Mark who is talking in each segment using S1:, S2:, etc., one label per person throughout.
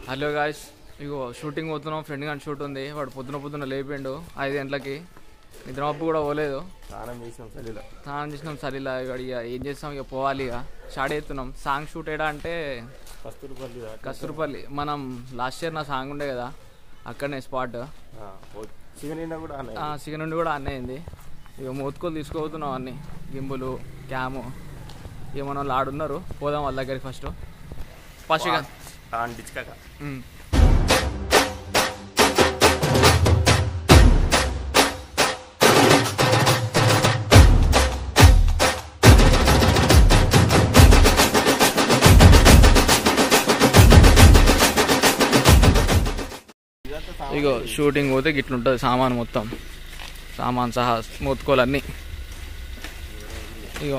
S1: Hello guys, ఇగో shooting పోతున్నాం. Friend గాని షూట్ ఉంది. వాడు పొద్దున లేపిండు 5 గంటలకి. నిద్రమప్పు కూడా పోలేదు. స్నానం చేసినాం సరిలా. ఇక ఏం చేస్తాం, ఇక పోవాలి. ఇక స్టార్ట్ అవుతున్నాం. సాంగ్ షూట్ ఏడా అంటే కస్తూర్పల్లి. మనం లాస్ట్ ఇయర్ నా సాంగ్ ఉండే కదా, అక్కడనే స్పాట్. సిగ నుండి కూడా అన్నీ అయింది. ఇక మోతుకోలు తీసుకోబోతున్నాం అన్నీ, గింబులు, క్యాము. ఇక మన వాళ్ళు ఆడున్నారు, పోదాం వాళ్ళ దగ్గరికి ఫస్ట్. ఇగో షూటింగ్ పోతే గిట్లుంటుంది సామాన్ మొత్తం, సామాన్ సహా మోతుకోలన్నీ. ఇగో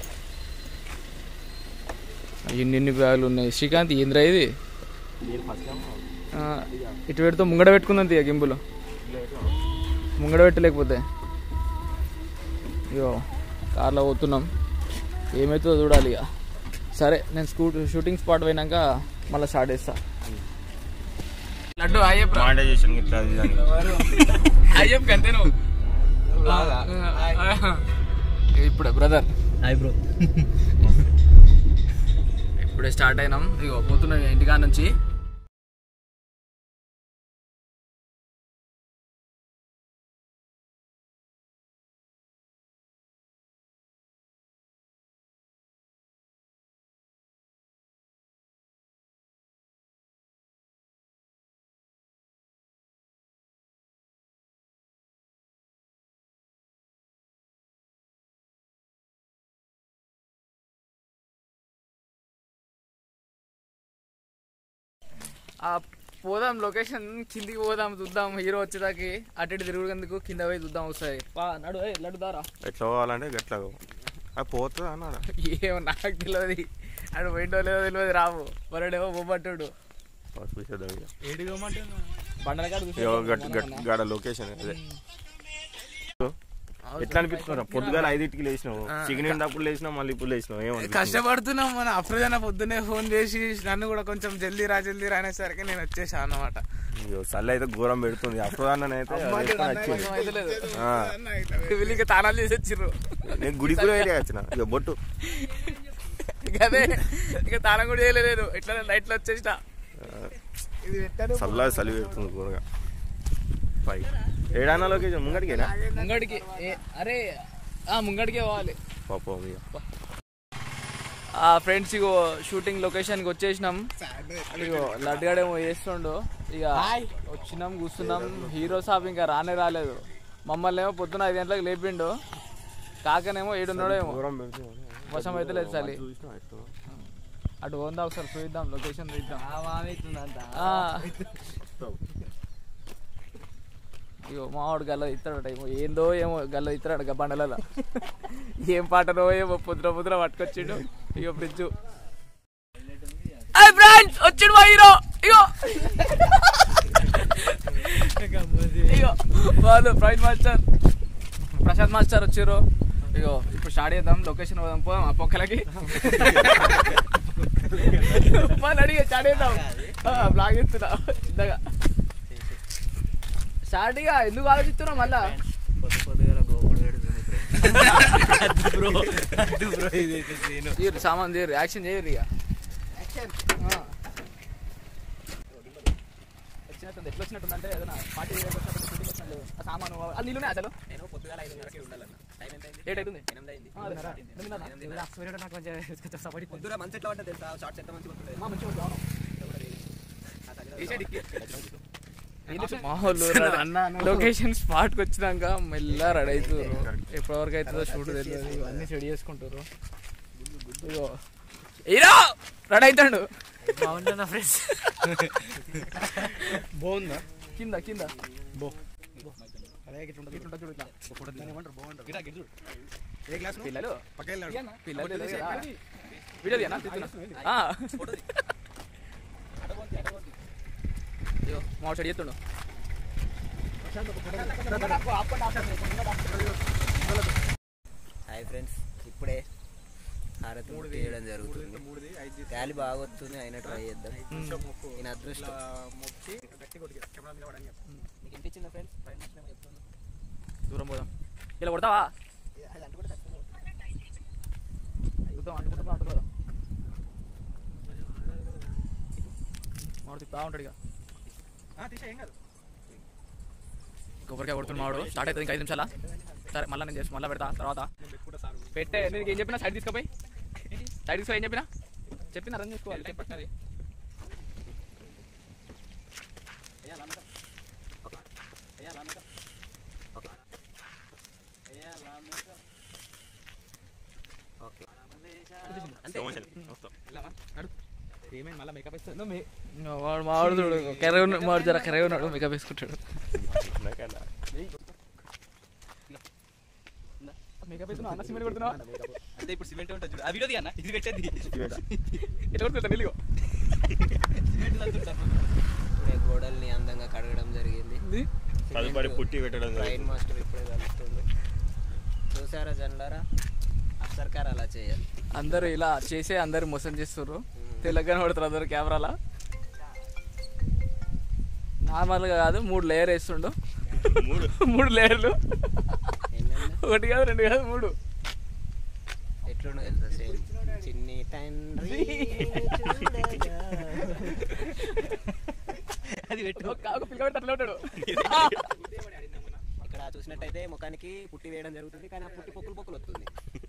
S1: ఇన్ని బ్యాగులు ఉన్నాయి. శ్రీకాంత్ ఏంద్రా ఇది? ఇటు పెడితే ముంగడ పెట్టుకుందాం తీయ గింబులు, ముంగడ పెట్టలేకపోతే. ఇగో కార్లో పోతున్నాం, ఏమవుతుందో చూడాలి ఇక. సరే, నేను షూటింగ్ స్పాట్ పోయినాక మళ్ళీ స్టార్ట్ చేస్తా. లడ్డు అయ్యప్ప అంతే నువ్వు ఇప్పుడే బ్రదర్. Hi bro. ఇప్పుడే స్టార్ట్ అయినాం. ఇగో పోతున్నాం ఇంటికా నుంచి. పోదాం, లొకేషన్ కిందికి పోదాం, చూద్దాం. హీరో వచ్చేదాకి అటు ఇటు తిరుగుడుకు కింద పోయి చూద్దాం ఒకసారి. నడు లడ్డు దారా. ఎట్లా పోవాలంటే గట్లా పోతుంది అన్నాడు. ఏమో నాకు తెలియదు, అటు పోయింటో లేదో తెలియదు. రావు మరడేమో బొబ్బట్టుడు బండల లొకేషన్.
S2: ఎట్లా అనిపిస్తున్నా? పొద్దుగాల 5ంటికి లేచినావు, చికెన్ అప్పుడు లేచినావు, మళ్ళీ ఇప్పుడు లేచినావు. ఏమో
S1: కష్టపడుతున్నాం. మన అఫ్రోజాన పొద్దునే ఫోన్ చేసి నన్ను కూడా కొంచెం జల్దీ రా అనేసరికి నేను వచ్చేసా అన్నమాట.
S2: చల్ల అయితే ఘోరం పెడుతుంది. అఫ్రోజాన అయితే
S1: వీళ్ళకి తానాలు చేసి వచ్చిర్రు.
S2: నేను గుడి కూడా వచ్చిన ఇక బొట్టు
S1: అదే ఇక తానం కూడా చేయలేదు. ఇట్లా లైట్లు వచ్చేసిన
S2: చల్ల చలి పెడుతుంది ఘోరంగా. ఏడానా లొకేషన్ ముంగడికేనా?
S1: ముంగడికి. అరే ముంగడికే పోవాలి
S2: పాపం.
S1: ఫ్రెండ్స్ ఇగో షూటింగ్ లొకేషన్కి వచ్చేసినాం. ఇగో లడ్డుగాడేమో చేస్తుండు. ఇక వచ్చినాం, కూర్చున్నాం. హీరో సాబ్ ఇంకా రాలేదు. మమ్మల్ని ఏమో పొద్దున 5 గంటలకు లేపిండు. కాకనేమో 7 ఉన్నాడేమో. వర్షం అయితే లేదు చలి. అటు పోందా ఒకసారి చూద్దాం, లొకేషన్ చూద్దాం. ఇగో మావాడు గల్ల ఇస్తాడట. ఏందో ఏమో గల్ల ఇస్తాడట బండలలో. ఏం పాటనో ఏమో పొద్దున పట్టుకొచ్చిండు. ఇగో ఫ్రిడ్జ్ వచ్చిండు మా హీరో. ఇగో ఇగో వాళ్ళు ప్రశాంత్ మాస్టర్ వచ్చారు. ఇగో ఇప్పుడు స్టార్ట్ చేద్దాం, లొకేషన్ పోదాం. పోదాం ఆ పొక్కలకి అడిగి స్టార్ట్ చేద్దాం. బ్లాగ్ ఇస్తున్నా చిన్నగా. స్టార్ట్గా ఎందుకు ఆలోచిస్తున్నావు మళ్ళా? సామాన్ చేయరు, యాక్షన్ చేయరు. ఇక వచ్చినట్టుంది. ఎట్లా వచ్చినట్టుందంటే ఏదైనా పార్టీ సామాను నీళ్ళునే. అసలు నేను పొద్దుగా 5:30 ఉండాలన్న. లేట్ అవుతుంది. 8 అయింది. పొద్దున మంచి ఎట్లా పడ్డా తెలుసా? షార్ట్స్ ఎంత మంచిగా లొకేషన్ స్పాట్కి వచ్చినాక మెల్ల రెడీ అవుతారు. ఎప్పటివరకు అవుతుందో షూట్ తెలియదు. ఇవన్నీ రెడీ చేసుకుంటారు. హీరో రెడీ అవుతాడు. బాగుందా ఫ్రెండ్స్? బాగుందా? కింద పిల్లలు వీడియో మాడు చెడు చేస్తుండు.
S3: హాయ్ ఫ్రెండ్స్, ఇప్పుడే హారతి చేయడం జరుగుతుంది. గాలి బాగా వస్తుంది, అయినా ట్రై చేద్దాం. నేను అదృష్టం వినిపించిందా ఫ్రెండ్స్?
S1: దూరం పోదాం. ఇలా కొడతావా? మాడు తిప్పుతా ఉంటాడు ఇక. కొబ్బరికాయ కొడుతున్న మాడు స్టార్ట్ అవుతుంది ఇంకా 5 నిమిషాల. సరే మళ్ళీ నేను చేసి మళ్ళీ పెడతా తర్వాత పెట్టే. నేను ఏం చెప్పినా సైడ్ తీసుకుపోయి సైడ్ తీసుకో. ఏం చెప్పినా రన్ చేసుకోవాలి. పక్కనది మాడు చూడు కర్రీ మాడు జర కర్రీ ఉన్నాడు మేకప్ వేసుకుంటాడు. మేకప్ వేసుకున్నా అన్న సిమెంట్ కొడుతున్నావా?
S3: అంటే ఇప్పుడు సిమెంట్ ఉంటుంది చూడు. ఆ వీడియో అన్న ఇది పెట్టేది
S1: ఎట్లా కొడుతుంటా నీళ్ళు
S3: గోడల్ని అందంగా కడగడం జరిగింది.
S2: తదుపరి పుట్టి పెట్టడం
S3: ట్రైన్ మాస్టర్ ఇప్పుడే కలుస్తుంది. చూసారా జనలారా, సర్కార్ అలా చేయాలి.
S1: అందరూ ఇలా చేసే అందరు మోసం చేస్తుర్రు. తెలంగాణ పడుతారు అందరు కెమెరాలా. నార్మల్గా కాదు 3 లేయర్ వేస్తుండు. 3 లేయర్లు, 1 కాదు 2 కాదు 3.
S3: ఎట్లుండో తెలుసా? సేమ్ చిన్ని తండ్రి అది పెట్టు.
S1: పిల్లవాడు అట్లా ఉంటాడు.
S3: ఇక్కడ చూసినట్టయితే ముఖానికి పుట్టి వేయడం జరుగుతుంది, కానీ ఆ పుట్టి పొక్కులు వస్తుంది.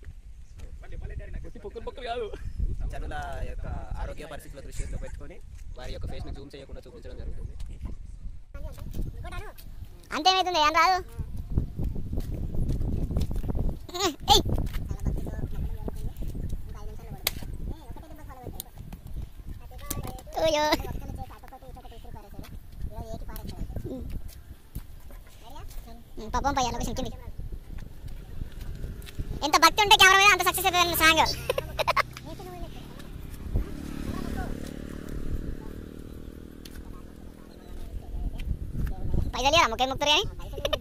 S1: పొక్కులు కాదు,
S3: జనుల యొక్క ఆరోగ్య పరిస్థితుల దృష్టిలో పెట్టుకొని వారి యొక్క ఫేస్ ని జూమ్ చేయకుండా చూపించడం జరుగుతుంది.
S4: అంతేమైతుంది ఏం రాదు. పాపం పయ్యా లొకేషన్ కింది. ఎంత భక్తి ఉంటే కెమెరా మీద అంత సక్సెస్ అవుతుంది సాంగ్. పైసలు లేదా ముఖ్యం ముక్తారు కానీ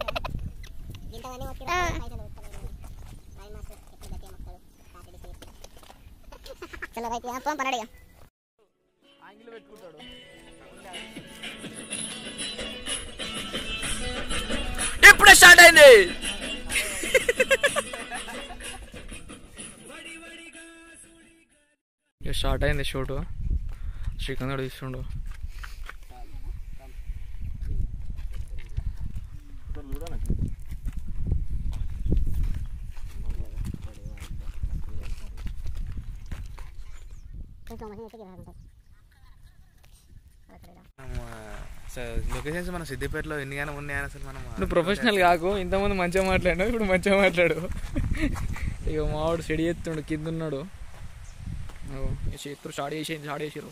S4: చలో రైతు పన్నడిగా
S1: పెట్టుకుంటాడు. ఇప్పుడే స్టార్ట్ అయింది. స్టార్ట్ అయింది షూట్. శ్రీకాంత్ గడు తీస్తుండు.
S5: లొకేషన్స్ మన సిద్దిపేటలో ఎన్నిగానే ఉన్నాయని అసలు మనం.
S1: నువ్వు ప్రొఫెషనల్ కాకు. ఇంతకుముందు మంచిగా మాట్లాడినావు, ఇప్పుడు మంచిగా మాట్లాడు. ఇక మావాడు సెడి ఎత్తుండు, కింద ఉన్నాడు. చేతులు స్టార్ట్ చేసిరు.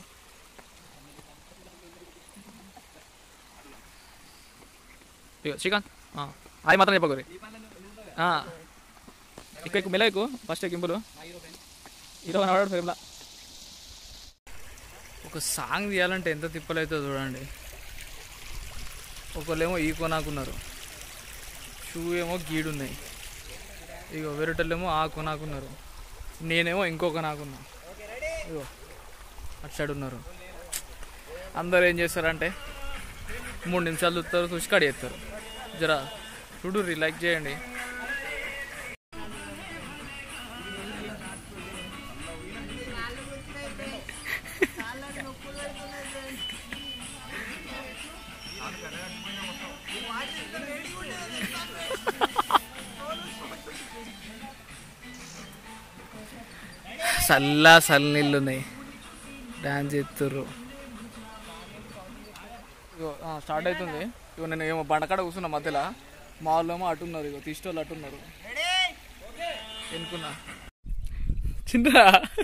S1: ఇక శ్రీకాంత్ అది మాత్రం చెప్పకూరి. ఎక్కువ మెల్ల ఎక్కువ ఫస్ట్ గింపులు 20 నవ్వాడు ఫ్రేమ్లా. ఒక సాంగ్ తీయాలంటే ఎంత తిప్పలైతే చూడండి. ఒకళ్ళేమో ఈ కొనాకున్నారు, షూ ఏమో గీడున్నాయి. ఇగో వేరేటోళ్ళేమో ఆ కొనాకున్నారు, నేనేమో ఇంకో కొనాకున్నా. ఇగో అటు సైడ్ ఉన్నారు. అందరు ఏం చేస్తారంటే 3 నిమిషాలు చూస్తారు, చూసి కడి చేస్తారు. జరా చూడు, రిలాక్స్ చేయండి. చల్ల నీళ్ళు ఉన్నాయి, డాన్స్ చేస్తుర్రు. ఇగో స్టార్ట్ అవుతుంది. ఇగో నేను ఏమో బండకాడ కూర్చున్నా మధ్యలో, మా వాళ్ళు ఏమో అటున్నారు. ఇగో తీసేవాళ్ళు అటున్నారు. ఎనుకున్నా చిన్న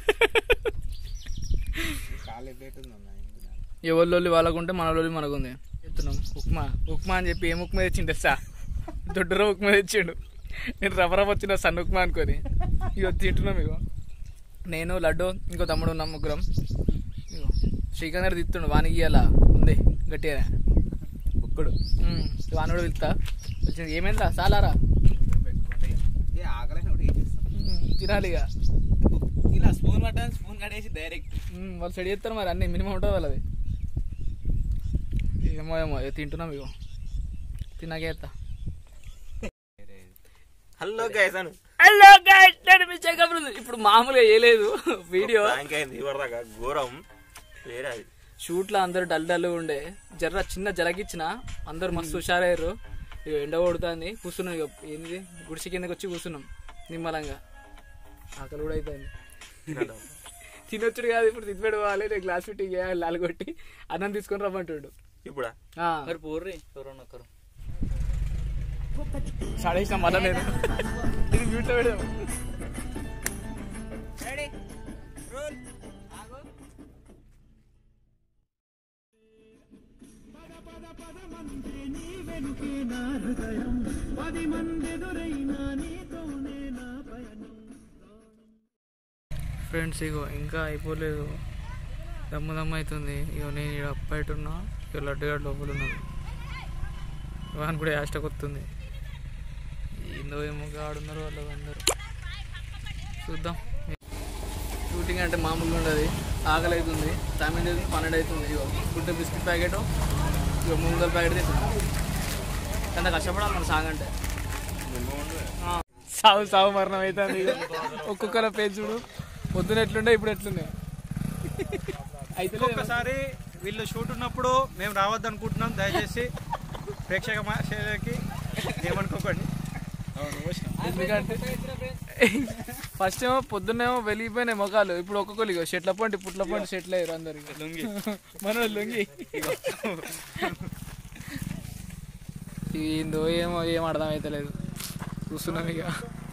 S1: ఎవరి వాళ్ళకుంటే మన వాళ్ళు మనకుంది. చెప్తున్నాం ఉప్మా అని చెప్పి ఏం ఉప్మా తెచ్చిండు తెస్తా, దొడ్డురో ఉప్మా తెచ్చిండు. నేను రవ్వ వచ్చిన సన్న ఉప్మా అనుకొని ఇగో తింటున్నాం. ఇగో నేను లడ్డు ఇంకో తమ్ముడు ఉన్నాం, ముగ్గురం. ఇగో శ్రీకాంత్ గారు తిత్తుండు, వానికి ఇయ్యాలా ఉంది గట్టిగా బుక్కుడు. వాని కూడా పిలుస్తా. ఏమైందిరా చాలారా తినాలి. ఇక
S5: ఇలా స్పూన్ పట్టాను స్పూన్ కడేసి డైరెక్ట్
S1: వాళ్ళు సెడి చేస్తారు మరి అన్ని మినిమం ఉంటుంది వాళ్ళది. ఏమో ఏమో తింటున్నాం ఇగో తిన్నాకేస్తా.
S2: హలో గైస్ అను.
S1: హలో గైస్ నేను మీ చెకప్ ఇప్పుడు మామూలుగా వేయలేదు వీడియో
S2: ఇవరదాకా ఘోరం వేరే అది.
S1: షూట్లో అందరు డల్ డల్ ఉండే జర్ర చిన్న జలకిచ్చిన అందరు మస్తు హుషారయ్యారు. ఇక ఎండ కొడుతుంది కూర్చున్నాం. ఇక ఏంది గుడిసి కిందకి వచ్చి కూర్చున్నాం నిమ్మలంగా. ఆకలి కూడా అవుతుంది. తినొచ్చుడు కాదు ఇప్పుడు తిప్పెడు పోవాలి. నేను గ్లాస్ పెట్టి లాలు కొట్టి అన్నం తీసుకొని రమ్మంటాడు.
S2: ఇప్పుడా
S1: మరి పోర్రి ఎవరన్నా ఒకరు సాడేసిన మళ్ళా నేను ఇది మ్యూట్లో పెడదాం. ఫ్రెండ్స్ ఇగో ఇంకా అయిపోలేదు, దమ్ము దమ్ము అవుతుంది. ఇగో నేను ఇక్కడ బయటున్నా, ఇక లడ్డుగాడు లోపల ఉన్నాను. వాన్ కూడా యాస్టకు వస్తుంది. ఏందో ఏమో ఆడున్నారు వాళ్ళు అందరూ. చూద్దాం. షూటింగ్ అంటే మామూలుగా ఉండదు. ఆకలి అవుతుంది, టైం అవుతుంది, 12 అవుతుంది. ఇగో గుడ్డ బిస్కెట్ ప్యాకెట్, ఇగో 300 ప్యాకెట్ తింటున్నాం. ఎంత కష్టపడాలి మన సాంగ్ అంటే. సాగు సాగు మరణం అవుతుంది. ఒక్కొక్కల పేజ్ చూడు, పొద్దున ఎట్లుండే ఇప్పుడు ఎట్లున్నాయి. అయితే
S6: ఒక్కసారి వీళ్ళు షూట్ ఉన్నప్పుడు మేము రావద్దు అనుకుంటున్నాం. దయచేసి ప్రేక్షకులకి ఏమనుకోకండి.
S1: ఎందుకంటే ఫస్ట్ ఏమో పొద్దున్నేమో వెలిగిపోయినాయి మొఖాలు. ఇప్పుడు ఒక్కొక్కరు ఇగో షెట్ల పంటి పుట్ల పంటి షెట్లు అయ్యారు అందరికి. లుంగి మన లుంగి ఏందో ఏమో ఏం అర్థం అవుతలేదు. చూస్తున్నాం ఇక.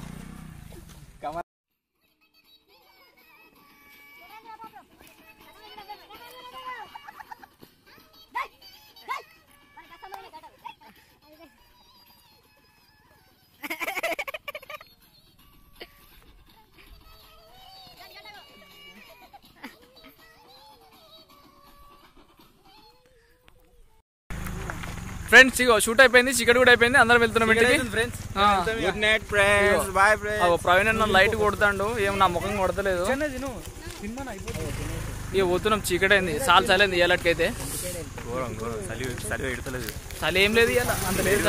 S1: ఫ్రెండ్స్ ఇగో షూట్ అయిపోయింది, చికెన్ కూడా అయిపోయింది, అందరం వెళ్తున్నాం ఇంటికి.
S2: Good night friends, bye friends.
S1: Praveen అన్న లైట్ కొడతాడు, ఏం నా ముఖం కొడతలేదు. ఇక పోతున్నాం, చీకటి అయింది, చాలా చలింది ఇయ్యాలకైతే. చలి ఏం లేదు ఇవాళ, అంత లేదు.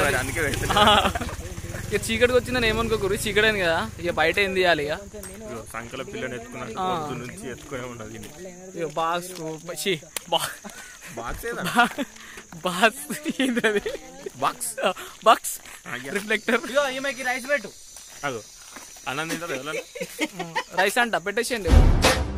S1: ఇక చీకటికి వచ్చిందని ఏమనుకోకూరు, చీకటి అయింది కదా. ఇక బయట ఏం తీయాలి ఇక.
S2: సంకల పిల్లని ఎత్తుకున్నాను నుంచి ఎత్తుకునే ఉన్నది.
S1: ఇక బాక్స్ బాక్స్ రిఫ్లెక్టర్
S6: రైస్ పెట్టు.
S2: అన్నం తింటారు
S1: రైస్ అంట పెట్టేసేయండి.